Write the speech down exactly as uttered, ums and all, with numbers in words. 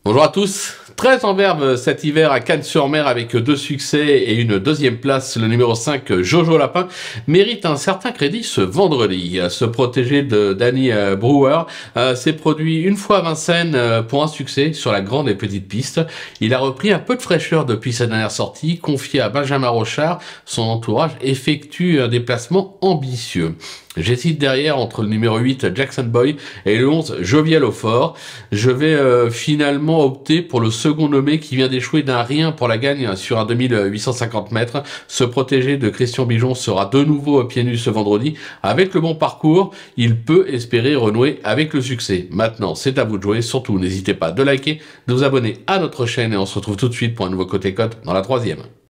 Bonjour à tous, très en verve cet hiver à Cannes-sur-Mer avec deux succès et une deuxième place. Le numéro cinq, Jojo Lapin, mérite un certain crédit ce vendredi. Ce protégé de Danny Brewer euh, s'est produit une fois à Vincennes euh, pour un succès sur la grande et petite piste. Il a repris un peu de fraîcheur depuis sa dernière sortie, confié à Benjamin Rochard. Son entourage effectue un déplacement ambitieux. J'hésite derrière entre le numéro huit, Jackson Boy, et le onze, Jovial au fort. Je vais euh, finalement opter pour le second nommé qui vient d'échouer d'un rien pour la gagne sur un deux mille huit cent cinquante mètres. Ce protégé de Christian Bijon sera de nouveau pieds nus ce vendredi. Avec le bon parcours, il peut espérer renouer avec le succès. Maintenant, c'est à vous de jouer. Surtout, n'hésitez pas de liker, de vous abonner à notre chaîne et on se retrouve tout de suite pour un nouveau Côté Cote dans la troisième.